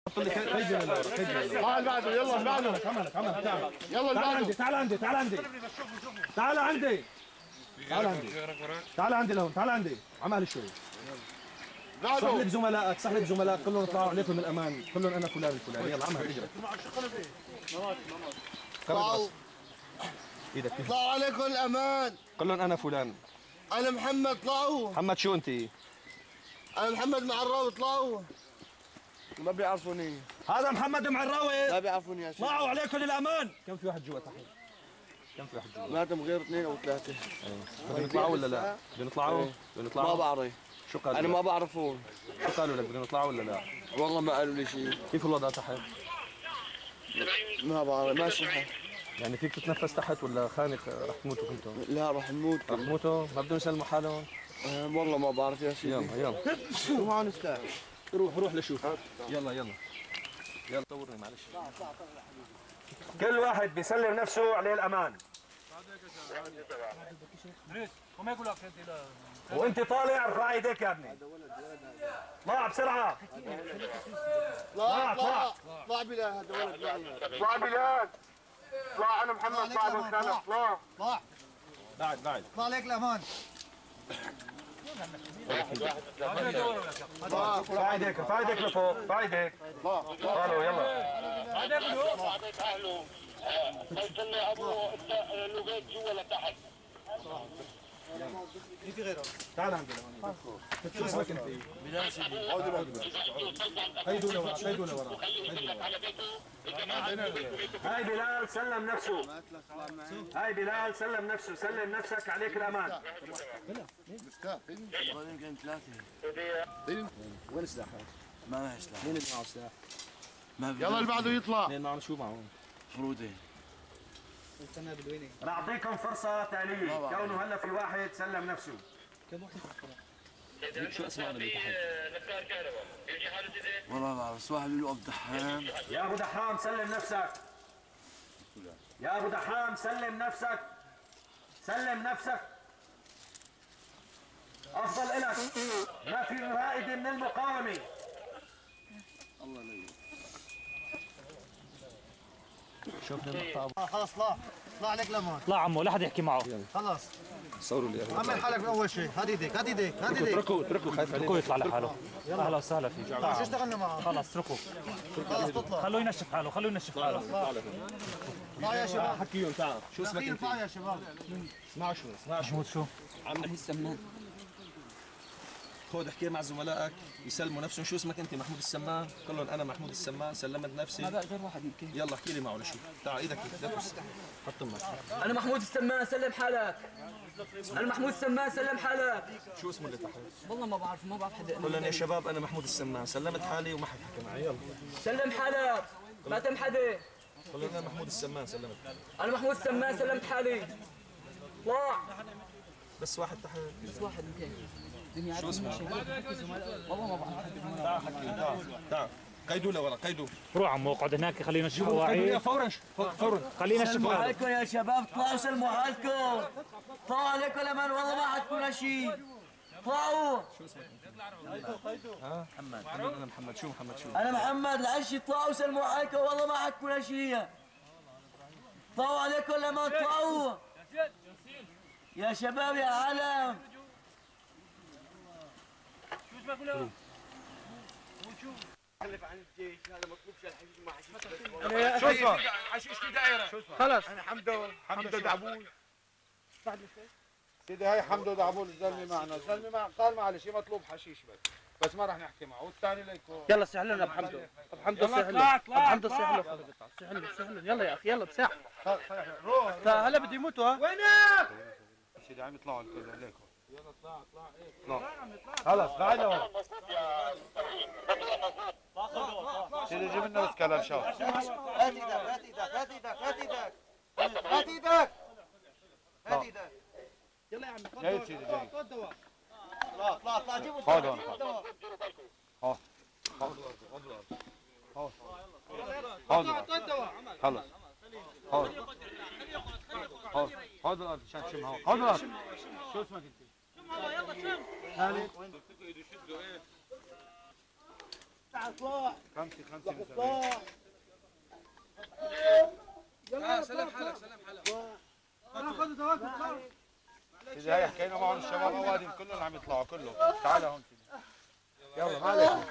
تعال بعده يلا بعده عملك تعال يلا بعده تعال عندي تعال عندي تعال عندي تعال عندي تعال عندي لهون تعال عندي عمال شوي صحلب زملائك صحلب زملائك كلهم اطلعوا عليكم من الامان كلهم انا فلان الفلاني يلا عمال اجري طلعوا ايدك اطلعوا عليكم الامان كلهم انا فلان انا محمد طلعوا محمد شو انت؟ انا محمد معراوي اطلعوا ما بيعرفوني هذا محمد معراوي ما بيعرفوني يا شيخ طلعوا عليكم الامان كم في واحد جوا تحت؟ كم في واحد جوا؟ ماتم غير اثنين او ثلاثه بدنا نطلعوا ولا لا؟ بدنا نطلعوا؟ بدنا نطلعوا؟ ما بعرف شو قالوا؟ انا ما بعرفهم شو قالوا لك بدنا نطلعوا ولا لا؟ والله ما قالوا لي شيء كيف الوضع تحت؟ ما بعرف ماشي الحال يعني فيك تتنفس تحت ولا خانق رح تموتوا كلكم؟ لا رح نموت رح تموتوا؟ ما بدهم يسلموا حالهم؟ والله ما بعرف يا سيدي يلا شو معهم سلاح روح لشوف يلا صورني معلش كل واحد بيسلم نفسه عليه الامان وانت طالع ارفع ايديك يا ابني طلع بسرعه طلع بلال هذا ولد طلع بلال طلع انا محمد طلع بالخلف طلع بعد طلع عليك الامان ارفع ايديك لفوق ارفع ايديك طالعوا يلا بعدك اهله استنى ابوه لقيت جوا لتحت في غيره تعال عندنا شو اسمك انت؟ بلال سيدي هيدوا لورا هاي بلال سلم نفسه هاي بلال سلم نفسه سلم نفسك عليك الامان يمكن ثلاثه وين السلاح؟ ما معي سلاح مين اللي معه سلاح؟ يلا اللي بعده يطلع مين معه شو معه؟ فرودين استنى بالوينه راح اعطيكم فرصة تالية كونه هلا في واحد سلم نفسه كم واحد شو اسمائنا اللي تحت؟ والله ما بعرف بس واحد بيقول له ابو دحام يا ابو دحام سلم نفسك يا ابو دحام سلم نفسك سلم نفسك افضل الك ما في رائد من المقاومة الله لا شوفنا المقطع خلاص طلع عليك الامان اطلع عمو لا حد يحكي معه خلاص صوروا لي عمل حالك من اول شيء هات ايدك اتركوا خايف اتركوه يطلع لحاله اهلا وسهلا فيك شو اشتغلنا معه خلص اتركوه خلاص تطلع خلوه ينشف حاله طلع يا شباب حكيهم تعال شو اسمك انت؟ طلع يا شباب اسمعوا محمود شو محمود السمان خذ احكي مع زملائك يسلموا نفسهم شو اسمك انت؟ محمود السمان كلهم انا محمود السمان سلمت نفسي هذا غير واحد يمكن يلا احكي لي معه لشوف تعال ايدك حط امك أنا محمود السمان سلم حالك. أنا محمود السمان سلم حالك. شو اسمه اللي تحت؟ والله ما بعرف حدا. قول لهم يا شباب انا محمود السمان سلمت حالي وما حد حكى معي يلا سلم حالك. ما تم حدا. قول لهم انا محمود السمان سلمت حالي أنا محمود السمان سلمت حالي. طلع. بس واحد تحت بس واحد يمكن. شو اسمه؟ والله ما بعرف. تعال حكي تعال قيدوا لورا قيدوا روح عمو اقعد هناك خليه ينشف اواعيه فورا خليه ينشف سلموا حاله حالكم يا شباب طلعوا سلموا حالكم. طلعوا عليكم الأمان والله ما حتكون شيء. طلعوا. محمد انا محمد شو أنا محمد العشي طلعوا سلموا حالكم والله ما حتكون شيء. طلعوا عليكم الأمان طلعوا. يا شباب يا عالم. شو اسمك خلف عن الجيش هذا مطلوب شيء الحشيش ما حشيش شو اسمك؟ حشيش في دائرة خلص انا حمدو دعبول سيدي هاي حمدو دعبول الزلمة معنا قال معلش مطلوب حشيش بس ما راح نحكي معه والثاني ليكون يلا سهل لنا بحمدو سهل يلا يا اخي يلا بساح هلا بده يموتوا ها وينك؟ سيدي عم يطلعوا الكل عليكم يلا اطلع خلص بعد ورا سيدي جيب لنا بس كلبشات هات ايدك يلا يا عمي جاي سيدي جاي طلع جيبوا خذ هون خلص خذ الارض عشان تشمها خذ الارض شو اسمك انت؟ يلا شم خالد خمسة مسافرين. سلام حالك سلام حالك. سيدي هاي حكينا معهم الشباب اوادم كلهم عم يطلعوا كلهم. تعال هون سيدي. يلا ما عليك.